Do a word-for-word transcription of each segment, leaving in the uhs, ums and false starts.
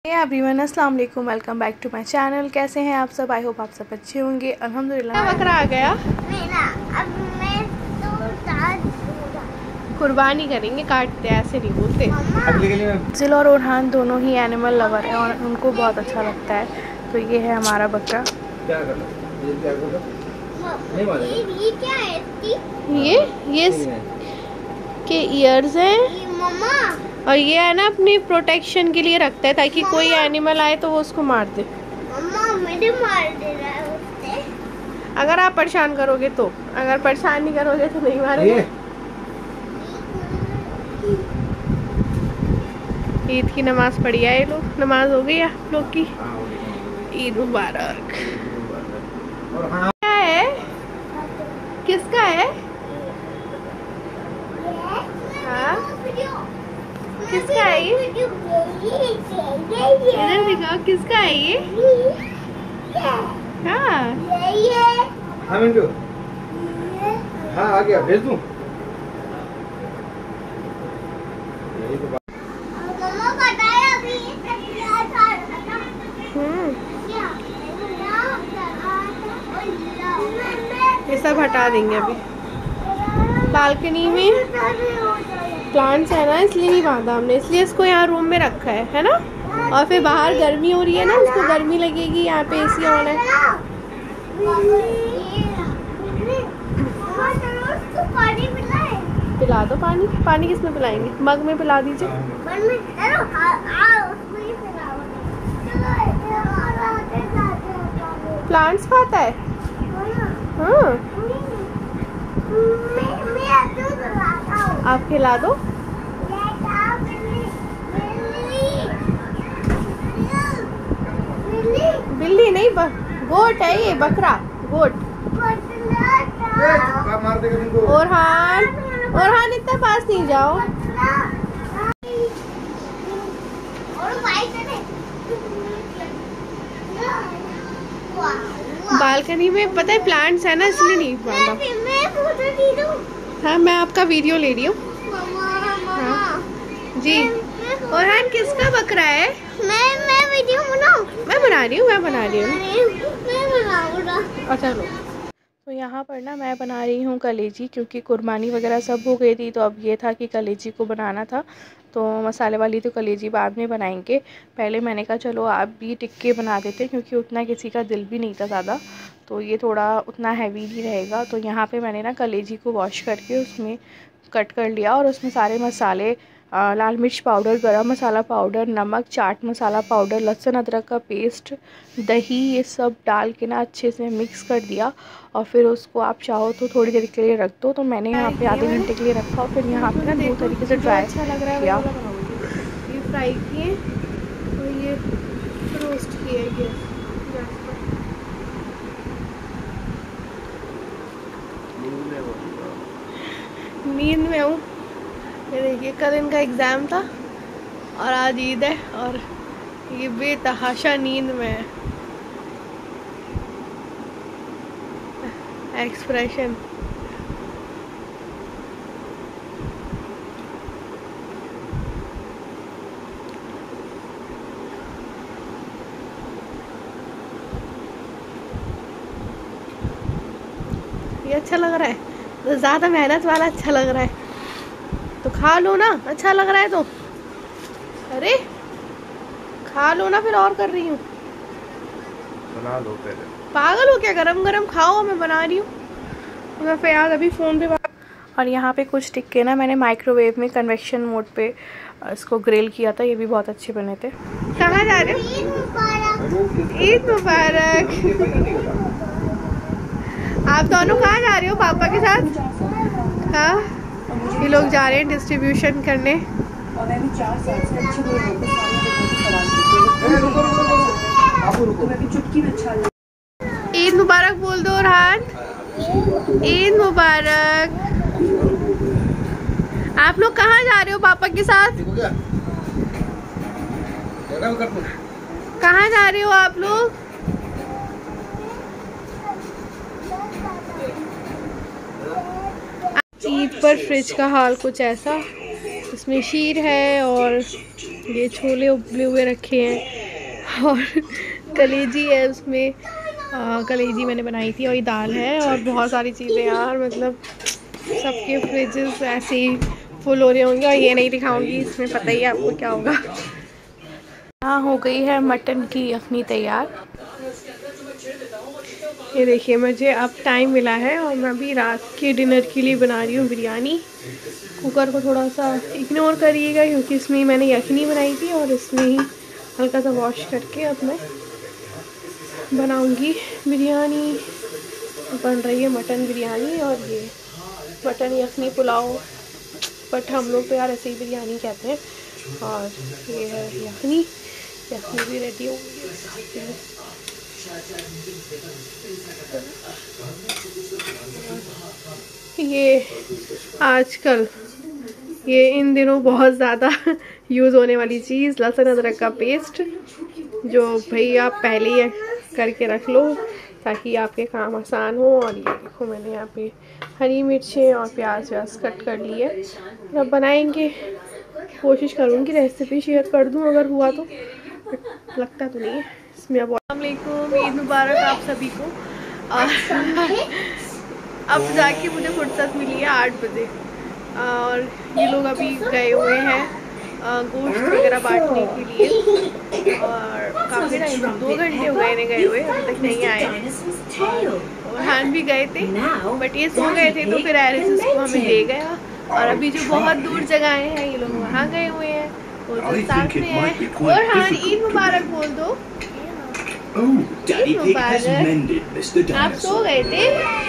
Everyone, अस्सलाम वालेकुम, welcome back to my channel. कैसे हैं आप सब? आई होप आप सब अच्छे होंगे। अल्हम्दुलिल्लाह। बकरा आ गया। अब मैं तो कुर्बानी करेंगे, काटते ऐसे नहीं बोलते। जिल और ओरहान दोनों ही एनिमल लवर हैं और उनको बहुत अच्छा लगता है। तो ये है हमारा बकरा। क्या कर रहा है? ये क्या कर रहा है? ये क्या है? ये ये के ईयर्स हैं मम्मा, और ये है ना अपनी प्रोटेक्शन के लिए रखता है ताकि कोई एनिमल आए तो वो उसको मार दे। मम्मा मुझे मार दे रहा है उससे। अगर आप परेशान करोगे तो, अगर परेशान नहीं करोगे तो नहीं मारेगा। ईद की नमाज पढ़ी है ये लोग। नमाज हो गई आप लोग की? ईद मुबारक। क्या है? किसका है? हाँ? किसका है ये? इधर दिखाओ, किसका है ये? हाँ हाँ मिंटू, हाँ आ गया, भेज दूँ। ये सब हटा देंगे अभी। बालकनी में प्लांट्स है ना, इसलिए नहीं बांधा हमने, इसलिए इसको यहाँ रूम में रखा है है ना। और फिर बाहर गर्मी हो रही है ना, उसको गर्मी लगेगी, यहाँ पे एसी ऑन है। पिला दो पानी। पानी किस में पिलाएंगे? मग में पिला दीजिए। प्लांट्स खाता है? हाँ, आप खिला दो। बिल्ली नहीं, गोट है ये, बकरा गोट। ओरहान, ओरहान इतना पास नहीं जाओ। बालकनी में पता है प्लांट्स है ना, इसलिए नहीं बांधा। हाँ, मैं आपका वीडियो ले रही हूँ। हाँ जी। ओरहान किसका बकरा है? मैं मैं वीडियो बनाऊँ? मैं बना रही हूँ, मैं बना रही हूँ। अच्छा लो। तो यहाँ पर ना मैं बना रही हूँ कलेजी, क्योंकि कुर्बानी वगैरह सब हो गई थी, तो अब ये था कि कलेजी को बनाना था। तो मसाले वाली तो कलेजी बाद में बनाएंगे। पहले मैंने कहा चलो आप भी टिक्के बना देते, क्योंकि उतना किसी का दिल भी नहीं था ज़्यादा, तो ये थोड़ा उतना हैवी नहीं रहेगा। तो यहाँ पे मैंने ना कलेजी को वॉश करके उसमें कट कर लिया, और उसमें सारे मसाले, आ, लाल मिर्च पाउडर, गरम मसाला पाउडर, नमक, चाट मसाला पाउडर, लहसुन अदरक का पेस्ट, दही, ये सब डाल के ना अच्छे से मिक्स कर दिया। और फिर उसको आप चाहो तो थोड़ी देर के लिए रख दो। तो मैंने यहाँ पे आधे घंटे के लिए रखा, और फिर यहाँ पे ना दो तरीके से ड्राई अच्छा लग रहा है किया। ये फ्राई किए और ये रोस्ट किए गए। नींद में हूँ। ये देखिए, कल इनका एग्ज़ाम था और आज ईद है, और ये बेतहाशा नींद में है। एक्सप्रेशन। ये अच्छा लग रहा है, तो ज़्यादा मेहनत वाला अच्छा लग रहा है तो खा लो ना। अच्छा लग रहा है तो अरे खा लो ना, फिर और कर रही हूँ। बना लो पहले। पागल हो क्या? गरम गरम खाओ, मैं बना रही हूँ। मैं फयाज अभी फ़ोन पे बात। और यहाँ पे कुछ टिक्के ना मैंने माइक्रोवेव में कन्वेक्शन मोड पे इसको ग्रिल किया था, ये भी बहुत अच्छे बने थे। कहाँ जा रहे हो? ईद मुबारक। आप दोनों कहाँ जा रहे हो? पापा के साथ? हाँ, ये लोग जा रहे हैं डिस्ट्रीब्यूशन करने। ईद मुबारक बोल दो ओरहान। ईद मुबारक। आप लोग कहाँ जा रहे हो पापा के साथ? कहाँ जा रहे हो आप लोग? ईद पर फ्रिज का हाल कुछ ऐसा, इसमें शीर है और ये छोले उबले हुए रखे हैं और कलेजी है उसमें, आ, कलेजी मैंने बनाई थी और ये दाल है और बहुत सारी चीज़ें यार, मतलब सबके फ्रिजेस ऐसे ही फुल हो रहे होंगे और ये नहीं दिखाऊंगी, इसमें पता ही है आपको क्या होगा। हाँ, हो गई है मटन की यखनी तैयार। ये देखिए मुझे अब टाइम मिला है और मैं अभी रात के डिनर के लिए बना रही हूँ बिरयानी। कुकर को थोड़ा सा इग्नोर करिएगा क्योंकि इसमें मैंने यखनी बनाई थी और इसमें ही हल्का सा वॉश करके अब मैं बनाऊंगी बिरयानी। बन रही है मटन बिरयानी और ये मटन यखनी पुलाव, बट हम लोग तो यार ऐसे ही बिरयानी कहते हैं। और ये है यखनी, यखनी भी रेडी हो गई है। ये आजकल ये इन दिनों बहुत ज़्यादा यूज़ होने वाली चीज़ लहसुन अदरक का पेस्ट, जो भाई आप पहले ही करके रख लो ताकि आपके काम आसान हो। और ये देखो मैंने यहाँ पे हरी मिर्चें और प्याज व्याज कट कर लिए। अब बनाएंगे, कोशिश करूँगी रेसिपी शेयर कर दूँ अगर हुआ तो, लगता तो नहीं है इसमें। अब अस्सलामुअलैकुम, ईद मुबारक आप सभी को। अब जाके मुझे फुर्सत मिली है आठ बजे और ये लोग अभी गए हुए हैं गोश्त वगैरह बांटने के लिए और काफ़ी टाइम, दो घंटे हो गए गए हुए, अभी तक नहीं आए। और हान भी गए थे बट ये सो गए थे तो फिर एरिस को हमें दे गया। और अभी जो बहुत दूर जगह हैं ये लोग वहाँ गए हुए हैं, वो जो साथ में है। और हान ईद मुबारक बोल दो। ईद मुबारक। आप सो गए थे?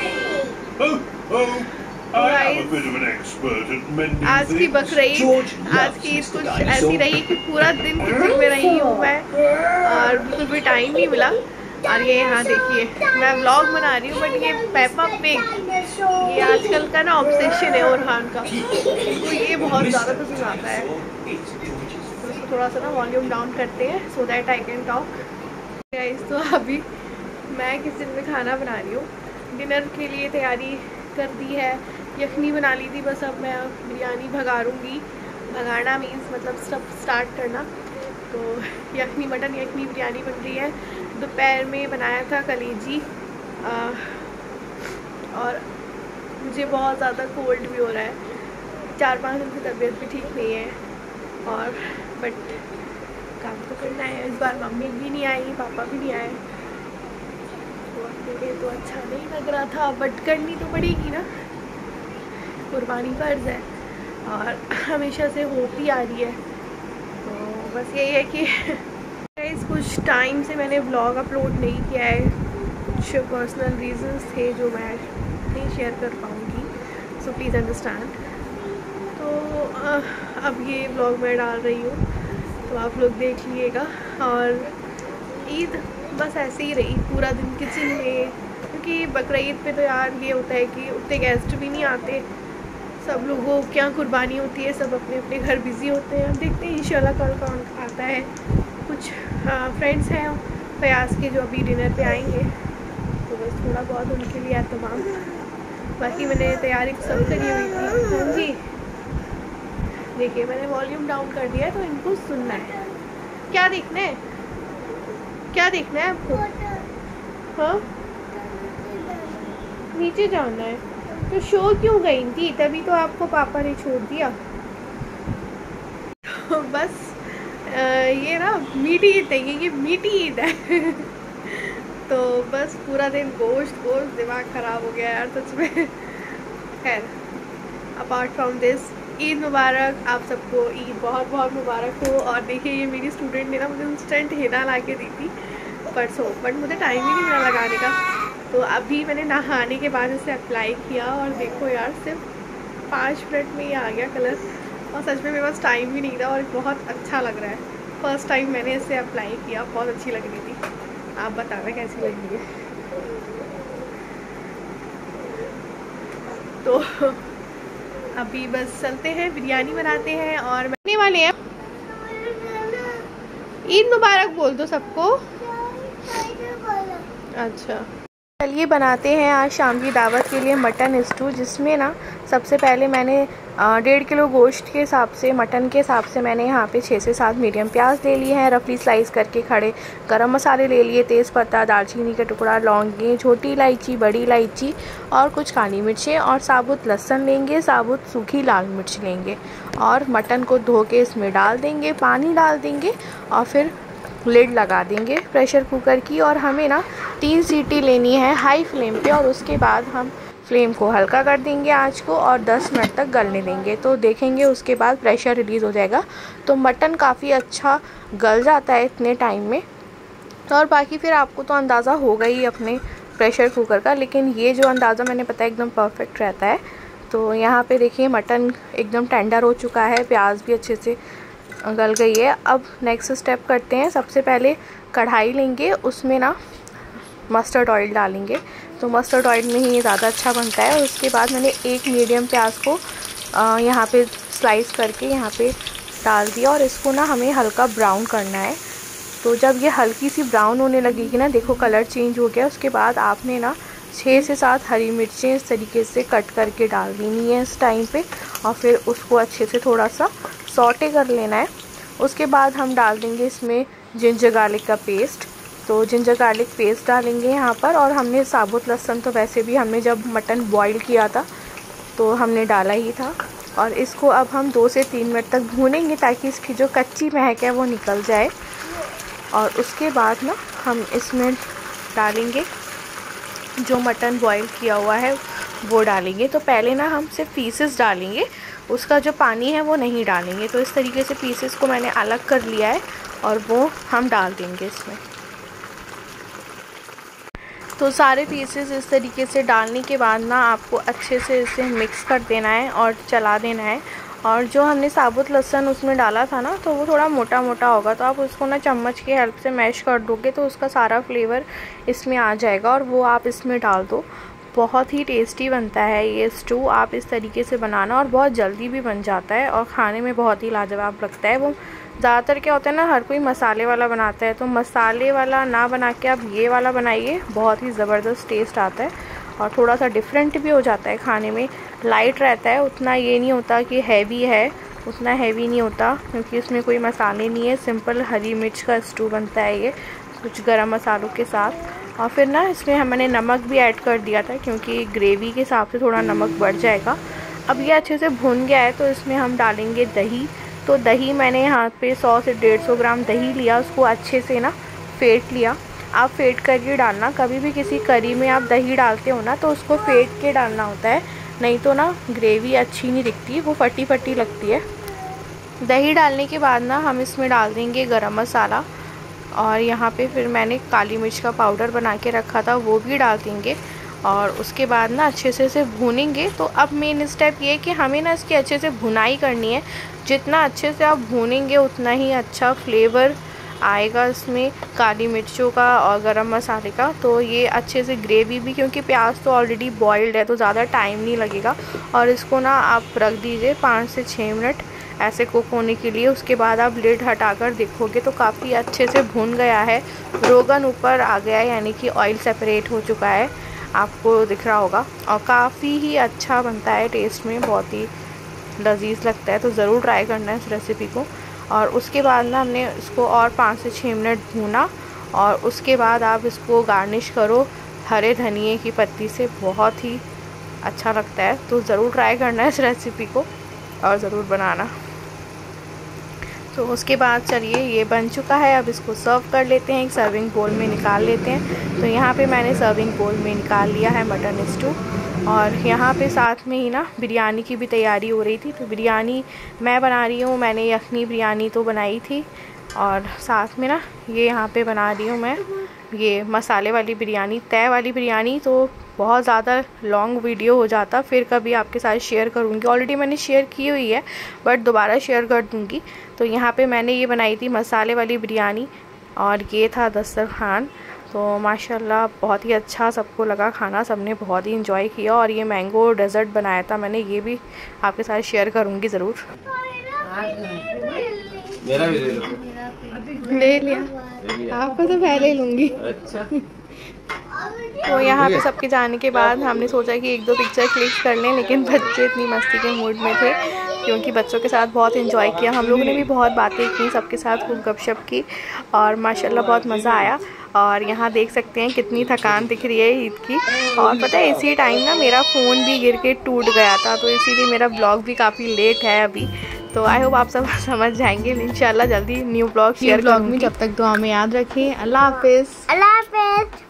आज की बकरीद, आज की ईद कुछ ऐसी रही कि पूरा दिन किचन में रही हूँ मैं और बिल्कुल भी टाइम नहीं मिला। और ये यहाँ देखिए मैं व्लॉग बना रही हूँ बट ये पेपा पिग, ये आजकल का ना ऑब्सेशन है ओरहान का, तो ये बहुत ज़्यादा पसंद आता है। तो इसको थोड़ा सा ना वॉल्यूम डाउन करते हैं so that I can talk. Guys तो अभी मैं किचन में खाना बना रही हूँ, डिनर के लिए तैयारी कर दी है। यखनी बना ली थी, बस अब मैं बिरयानी भगारूँगी। भगाना मीन्स मतलब सब स्टार्ट करना। तो यखनी मटन यखनी बिरयानी बन रही है। दोपहर में बनाया था कलेजी आ, और मुझे बहुत ज़्यादा कोल्ड भी हो रहा है, चार पाँच दिन की तबीयत भी ठीक नहीं है और बट काम तो करना है। इस बार मम्मी भी नहीं आई, पापा भी नहीं आए, तो अच्छा नहीं लग रहा था बट करनी तो पड़ेगी ना, कुर्बानी फर्ज है और हमेशा से होती आ रही है। तो बस यही है कि इस कुछ टाइम से मैंने व्लॉग अपलोड नहीं किया है, कुछ पर्सनल रीजंस थे जो मैं नहीं शेयर कर पाऊँगी, सो प्लीज़ अंडरस्टैंड। तो अब ये व्लॉग मैं डाल रही हूँ तो आप लोग देख लीजिएगा। और ईद बस ऐसे ही रही, पूरा दिन किचन में, क्योंकि बकरीद पे तो यार ये होता है कि उतने गेस्ट भी नहीं आते, सब लोगों क्या कुर्बानी होती है, सब अपने अपने घर बिज़ी होते हैं। अब देखते हैं इंशाल्लाह कल कौन आता है। कुछ फ्रेंड्स हैं फयाज के जो अभी डिनर पे आएंगे, तो बस थोड़ा बहुत उनके लिए एहतमाम, बाकी मैंने तैयारी सब करी हुई थी। हाँ जी देखिए मैंने वॉल्यूम डाउन कर दिया है तो इनको सुनना है। क्या देखना है, क्या देखना है आपको? हाँ नीचे जाना है तो शो क्यों गई थी? तभी तो आपको पापा ने छोड़ दिया। तो बस आ, ये ना मीठी ईद देंगे, ये मीठी ईद है। तो बस पूरा दिन गोश्त गोश्त दिमाग ख़राब हो गया यार सच में। खैर अपार्ट फ्रॉम दिस ईद मुबारक आप सबको, ईद बहुत बहुत मुबारक हो। और देखिए ये मेरी स्टूडेंट ने ना मुझे इंस्टेंट हिना ला के दी थी परसों, बट मुझे टाइम ही नहीं मिला लगाने का। तो अभी मैंने नहाने के बाद इसे अप्लाई किया और देखो यार सिर्फ पाँच मिनट में ये आ गया कलर, और सच में मेरे पास टाइम भी नहीं था और बहुत अच्छा लग रहा है। फर्स्ट टाइम मैंने इसे अप्लाई किया, बहुत अच्छी लग रही थी। आप बताना कैसी लग रही है। तो अभी बस चलते हैं बिरयानी बनाते हैं और बनने वाले हैं। ईद मुबारक बोल दो सबको। अच्छा चलिए बनाते हैं आज शाम की दावत के लिए मटन स्टू, जिसमें ना सबसे पहले मैंने डेढ़ किलो गोश्त के हिसाब से, मटन के हिसाब से मैंने यहाँ पे छः से सात मीडियम प्याज ले लिए हैं, रफली स्लाइस करके खड़े गरम मसाले ले लिए, तेज़पत्ता, दालचीनी का टुकड़ा, लौंगे, छोटी इलायची, बड़ी इलायची और कुछ काली मिर्चें और साबुत लहसुन लेंगे, साबुत सूखी लाल मिर्च लेंगे और मटन को धो के इसमें डाल देंगे, पानी डाल देंगे और फिर लिड लगा देंगे प्रेशर कुकर की। और हमें ना तीन सीटी लेनी है हाई फ्लेम पे और उसके बाद हम फ्लेम को हल्का कर देंगे आंच को और दस मिनट तक गलने देंगे। तो देखेंगे उसके बाद प्रेशर रिलीज़ हो जाएगा, तो मटन काफ़ी अच्छा गल जाता है इतने टाइम में। और बाकी फिर आपको तो अंदाज़ा होगा ही अपने प्रेशर कुकर का, लेकिन ये जो अंदाज़ा मैंने पता है एकदम परफेक्ट रहता है। तो यहाँ पे देखिए मटन एकदम टेंडर हो चुका है, प्याज भी अच्छे से गल गई है। अब नेक्स्ट स्टेप करते हैं, सबसे पहले कढ़ाई लेंगे, उसमें ना मस्टर्ड ऑयल डालेंगे, तो मस्टर्ड ऑयल में ही ये ज़्यादा अच्छा बनता है। और उसके बाद मैंने एक मीडियम प्याज को यहाँ पे स्लाइस करके यहाँ पे डाल दिया और इसको ना हमें हल्का ब्राउन करना है। तो जब ये हल्की सी ब्राउन होने लगेगी ना, देखो कलर चेंज हो गया, उसके बाद आपने ना छः से सात हरी मिर्चें इस तरीके से कट करके डाल देनी है इस टाइम पे और फिर उसको अच्छे से थोड़ा सा सॉटे कर लेना है। उसके बाद हम डाल देंगे इसमें जिंजर गार्लिक का पेस्ट, तो जिंजर गार्लिक पेस्ट डालेंगे यहाँ पर। और हमने साबुत लहसुन तो वैसे भी हमने जब मटन बॉईल किया था तो हमने डाला ही था। और इसको अब हम दो से तीन मिनट तक भूनेंगे ताकि इसकी जो कच्ची महक है वो निकल जाए। और उसके बाद ना हम इसमें डालेंगे जो मटन बॉईल किया हुआ है वो डालेंगे। तो पहले ना हम सिर्फ पीसेस डालेंगे, उसका जो पानी है वो नहीं डालेंगे। तो इस तरीके से पीसेस को मैंने अलग कर लिया है और वो हम डाल देंगे इसमें। तो सारे पीसेस इस तरीके से डालने के बाद ना आपको अच्छे से इसे मिक्स कर देना है और चला देना है। और जो हमने साबुत लहसुन उसमें डाला था ना, तो वो थोड़ा मोटा मोटा होगा, तो आप उसको ना चम्मच की हेल्प से मैश कर दोगे तो उसका सारा फ्लेवर इसमें आ जाएगा और वो आप इसमें डाल दो। बहुत ही टेस्टी बनता है ये स्टू, आप इस तरीके से बनाना और बहुत जल्दी भी बन जाता है और खाने में बहुत ही लाजवाब लगता है। वो ज़्यादातर क्या होता है ना, हर कोई मसाले वाला बनाता है, तो मसाले वाला ना बना के आप ये वाला बनाइए, बहुत ही ज़बरदस्त टेस्ट आता है और थोड़ा सा डिफरेंट भी हो जाता है खाने में। लाइट रहता है, उतना ये नहीं होता कि हैवी है, उतना हैवी नहीं होता क्योंकि इसमें कोई मसाले नहीं है। सिंपल हरी मिर्च का स्टू बनता है ये कुछ गरम मसालों के साथ। और फिर ना इसमें हमने नमक भी ऐड कर दिया था क्योंकि ग्रेवी के हिसाब से थोड़ा नमक बढ़ जाएगा। अब ये अच्छे से भुन गया है तो इसमें हम डालेंगे दही। तो दही मैंने यहाँ पे सौ से डेढ़ सौ ग्राम दही लिया, उसको अच्छे से ना फेंट लिया। आप फेंट करके डालना, कभी भी किसी करी में आप दही डालते हो ना तो उसको फेंट के डालना होता है, नहीं तो ना ग्रेवी अच्छी नहीं दिखती, वो फटी फटी लगती है। दही डालने के बाद ना हम इसमें डाल देंगे गरम मसाला और यहाँ पे फिर मैंने काली मिर्च का पाउडर बना के रखा था वो भी डाल देंगे और उसके बाद ना अच्छे से इसे भूनेंगे। तो अब मेन स्टेप ये है कि हमें ना इसकी अच्छे से भुनाई करनी है। जितना अच्छे से आप भूनेंगे उतना ही अच्छा फ्लेवर आएगा इसमें काली मिर्चों का और गरम मसाले का। तो ये अच्छे से ग्रेवी भी, क्योंकि प्याज तो ऑलरेडी बॉइल्ड है तो ज़्यादा टाइम नहीं लगेगा। और इसको ना आप रख दीजिए पाँच से छः मिनट ऐसे कुक होने के लिए। उसके बाद आप लिड हटाकर देखोगे तो काफ़ी अच्छे से भुन गया है, रोगन ऊपर आ गया है, यानी कि ऑयल सेपरेट हो चुका है, आपको दिख रहा होगा। और काफ़ी ही अच्छा बनता है, टेस्ट में बहुत ही लजीज लगता है, तो ज़रूर ट्राई करना है इस रेसिपी को। और उसके बाद ना हमने इसको और पाँच से छः मिनट भूना और उसके बाद आप इसको गार्निश करो हरे धनिए की पत्ती से, बहुत ही अच्छा लगता है। तो ज़रूर ट्राई करना है इस रेसिपी को और ज़रूर बनाना। तो उसके बाद चलिए ये बन चुका है, अब इसको सर्व कर लेते हैं, एक सर्विंग बोल में निकाल लेते हैं। तो यहाँ पे मैंने सर्विंग बोल में निकाल लिया है मटन स्टू। और यहाँ पे साथ में ही ना बिरयानी की भी तैयारी हो रही थी, तो बिरयानी मैं बना रही हूँ, मैंने यखनी बिरयानी तो बनाई थी और साथ में ना ये यहाँ पे बना रही हूँ मैं ये मसाले वाली बिरयानी। तय वाली बिरयानी तो बहुत ज़्यादा लॉन्ग वीडियो हो जाता, फिर कभी आपके साथ शेयर करूँगी, ऑलरेडी मैंने शेयर की हुई है बट दोबारा शेयर कर दूँगी। तो यहाँ पे मैंने ये बनाई थी मसाले वाली बिरयानी और ये था दस्तरखान। तो माशाल्लाह बहुत ही अच्छा सबको लगा खाना, सबने बहुत ही इंजॉय किया। और ये मैंगो डेजर्ट बनाया था मैंने, ये भी आपके साथ शेयर करूँगी ज़रूर। मेरा भी ले लो। ले लिया, आपको तो पहले ही लूँगी। अच्छा तो यहाँ पे सबके जाने के बाद हमने सोचा कि एक दो पिक्चर क्लिक कर लें, लेकिन बच्चे इतनी मस्ती के मूड में थे क्योंकि बच्चों के साथ बहुत एंजॉय किया। हम लोगों ने भी बहुत बातें की, सबके साथ खूब गपशप की और माशाल्लाह बहुत मज़ा आया। और यहाँ देख सकते हैं कितनी थकान दिख रही है ईद की। और पता है इसी टाइम ना मेरा फ़ोन भी गिर के टूट गया था, तो इसीलिए मेरा ब्लॉग भी काफ़ी लेट है अभी। तो आई होप आप सब समझ जाएंगे। इंशाल्लाह जल्दी न्यू ब्लॉग शेयर ब्लॉग में। जब तक दुआ में याद रखें। अल्लाह हाफिज़। अल्लाह हाफिज़।